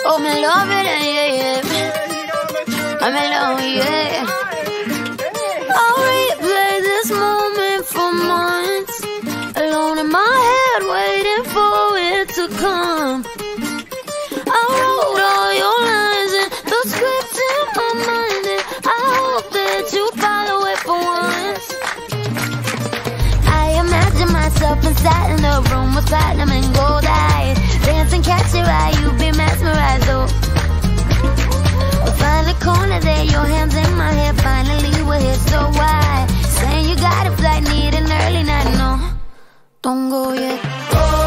Oh, me love it, yeah, yeah. I'm in love, yeah. I'll replay this moment for months, alone in my head, waiting for it to come. I wrote all your lines and the script in my mind, and I hope that you'd follow it for once. I imagine myself inside in the room with platinum and gold eyes, dancing, catch your eye, you'd be mesmerized, oh. We'll find a corner there, your hands in my hair, finally we're here, so why? Saying you got a flight, need an early night, no, don't go yet. Oh.